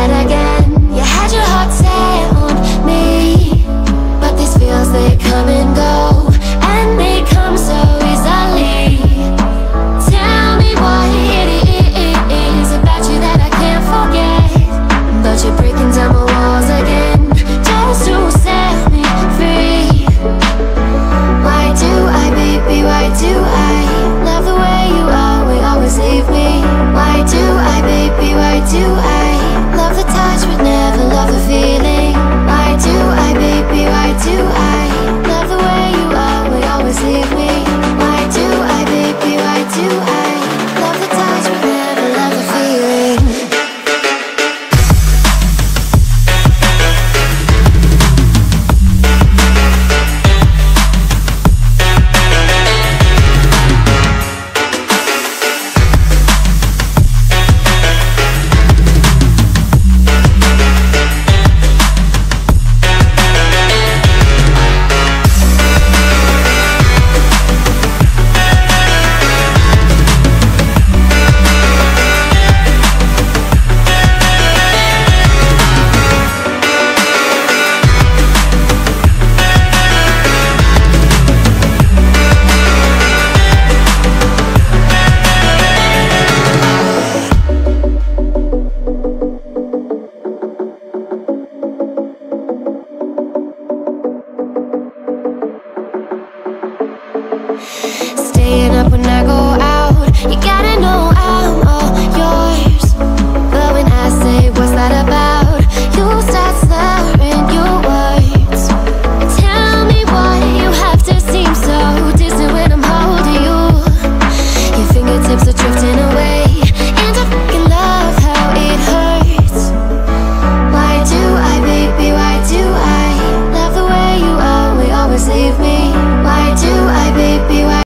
head again. You had your heart set on me, but these feels, they come and go, and they come so easily. Tell me what it is about you that I can't forget, but you're breaking down my walls again, just to set me free. Why do I, baby, why do I love the way you always leave me? Why do I, baby, why do I love the touch but never love the feeling? Why do I, baby, why do I love the way you always leave me? Why do I, baby, why do I love the touch but never love the feeling? Staying up when I